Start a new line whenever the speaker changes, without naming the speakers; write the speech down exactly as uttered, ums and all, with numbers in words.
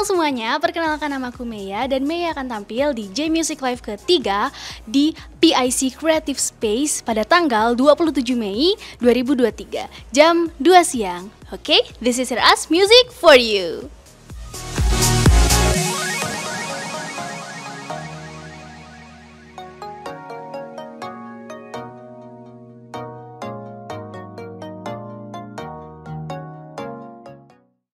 Halo semuanya, perkenalkan nama aku Meya dan Meya akan tampil di J Music Live ketiga di P I C Creative Space pada tanggal dua puluh tujuh Mei dua ribu dua puluh tiga jam dua siang. Oke, okay? This is Us Music for you.